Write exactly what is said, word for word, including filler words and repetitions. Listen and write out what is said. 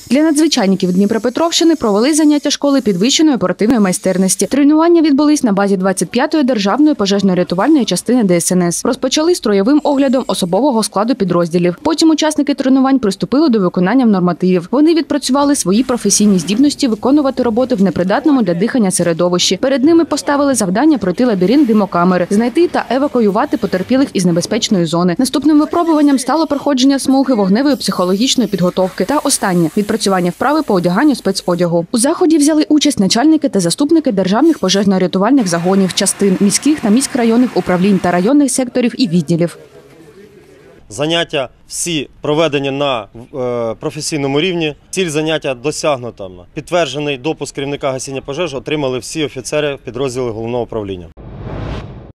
Для надзвичайників Дніпропетровщини провели заняття школи підвищеної оперативної майстерності. Тренування відбулись на базі двадцять п'ятої державної пожежно-рятувальної частини Де Ес Ен Ес. Розпочали строєвим оглядом особового складу підрозділів. Потім учасники тренувань приступили до виконання нормативів. Вони відпрацювали свої професійні здібності виконувати роботи в непридатному для дихання середовищі. Перед ними поставили завдання пройти лабіринт димокамери, знайти та евакуювати потерпілих із небезпечної зони. Наступним випробуванням стало проходження смуги вогневої психологічної підготовки та останнє – відпрацювання вправи по одяганню спецодягу. У заході взяли участь начальники та заступники державних пожежно-рятувальних загонів, частин, міських та міськрайонних управлінь та районних секторів і відділів. Заняття всі проведені на е, професійному рівні. Ціль заняття досягнута. Підтверджений допуск керівника гасіння пожеж отримали всі офіцери підрозділу головного управління.